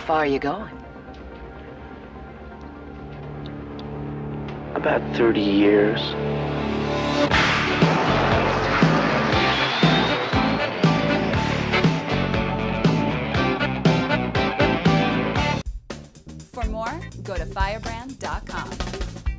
far are you going? About 30 years. For more, go to firebrand.com.